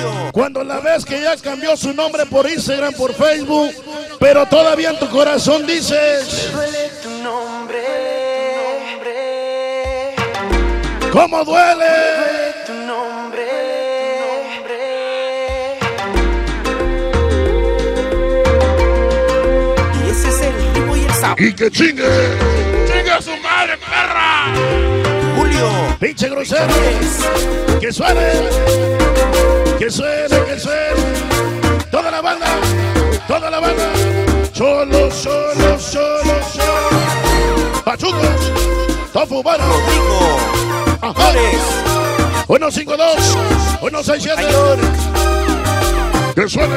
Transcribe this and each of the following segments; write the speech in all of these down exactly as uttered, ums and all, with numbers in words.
Cuando la ves que ya cambió su nombre por Instagram, por Facebook, pero todavía en tu corazón dices, me duele tu nombre. ¿cómo duele? Me duele tu nombre. Y ese es el ritmo y el sabor. Y que chingue. ¡Chingue a su madre, perra! Julio. Pinche grosero. Que suene. Que suene, que suene. Toda la banda. Toda la banda. Solo, solo, solo, solo. Pachucos. Tofu, bueno. Rodrigo. Ajá. uno cinco dos. uno seis siete. Que suene.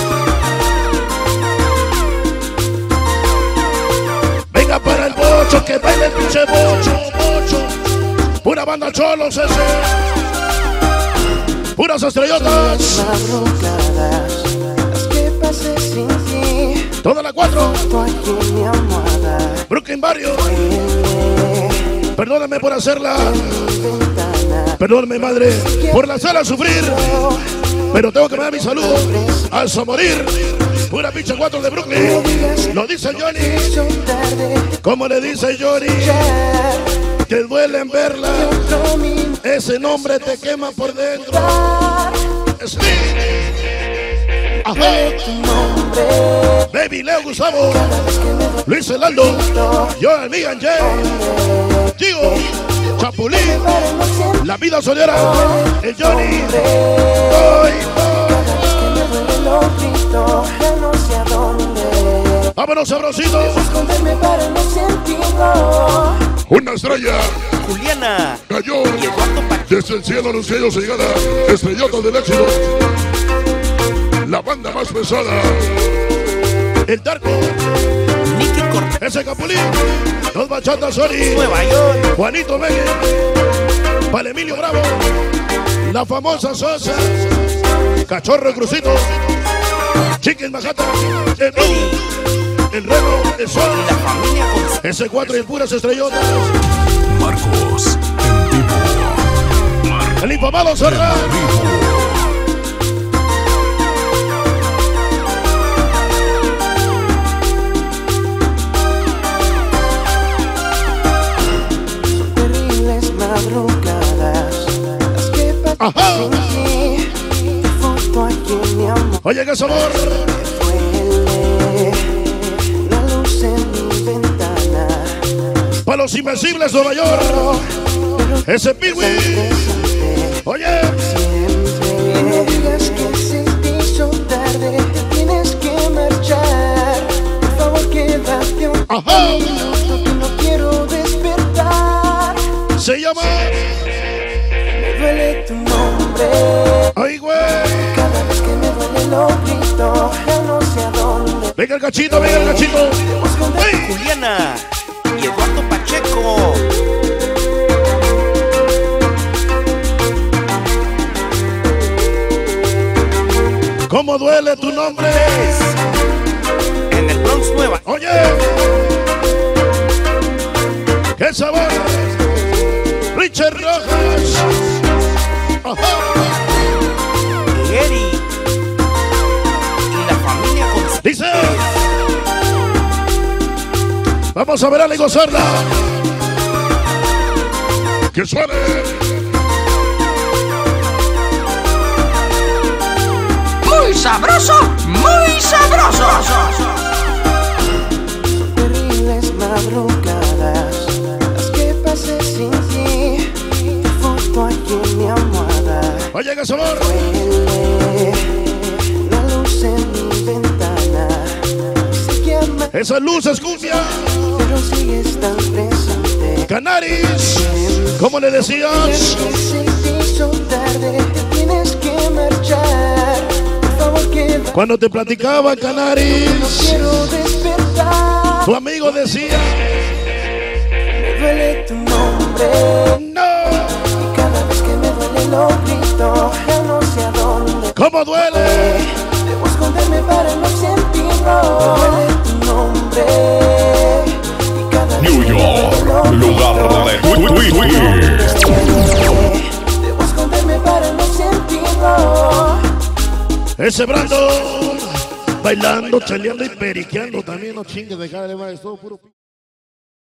Venga para el bocho, que baile el pinche bocho, bocho. Pura banda cholos ese. Puras estrellotas. Madrugadas, las que pasé sin ti. Toda la cuatro. Tú aquí mi almohada. Brooklyn Barrio. Huele Perdóname por hacerla. mi ventana. Perdóname, madre, por hacerla sufrir. Pero tengo que dar mi saludo. Hasta morir. Pura pinche cuatro de Brooklyn. Lo dice Johnny. Hizo tarde. Como le dice Johnny. Te duele en verla. Otro minuto. Ese nombre te quema por dentro. Sí. Ajá. Tu nombre. Baby Leo Gustavo. Luis Elaldo. Joel Migan J. Gio. Chapulín. La vida solera. El Johnny. Hoy. Lo grito, ya no sé a dónde. Vámonos, sabrosito. Esconderme para no sentirlo. Una estrella Juliana. cayó desde el cielo anunciando su llegada. Estrellota del éxito. La banda más pesada. El Darko. Nicky Cortés. Ese Capulín. Los bachatas Sori. Nueva York. Juanito Megue. Para Emilio Bravo. La famosa Sosa. Cachorro Crucito. Chicken Majata. El Blue. El Reno. El Sol. La familia con Ese cuatro y puras estrellotas. Marcos en vivo. El infamado Serra. terribles madrugadas, las que pasé Ajá. sin ti. Tu foto aquí en mi amor. Oye, qué sabor. Huele una luz en mi ventana. Para los invencibles Nueva York. Ese Piwi. Oye. Siempre no digas que se te hizo tarde. Te tienes que marchar. Por favor, quédate un Ajá. minuto que no quiero despertar. Se llama. Me duele tu nombre. Ay, güey. Cada vez que me duele lo grito. Ya no sé a dónde. Venga el cachito, venga el cachito. Debo esconder. ¡Ey! Juliana y Eduardo Pacheco. ¿Cómo duele tu nombre? En el Bronx Nueva. Oye. ¡Qué sabor! Richard Rojas. Ajá. Eri y la familia con Dice. Vamos a verla y gozarla. Que suene. Muy sabroso, muy sabroso. terribles madrugadas, las que pasé sin ti. Tu foto aquí en mi almohada. Oye, qué sabor. Huele una luz en mi ventana. Sé que amas, Esa luz es cumbia. pero sigues tan presente. Canaris. ¿Cómo le decías? Que se te hizo tarde. Te tienes que marchar. Por favor, quédate. Cuando te platicaba No Canaris, quiero despertar. tu amigo decía. Me duele tu nombre. No. Y cada vez que me duele lo grito. Ya no sé a dónde. ¿Cómo duele? Debo esconderme para no sentirlo. Me duele tu nombre. Y cada vez New que me York, duele lo lugar grito. de twi- twi- twist. Debo esconderme para no sentirlo. Ese Brandon, bailando, chaleando y periqueando también, no chingues de cara, es todo puro.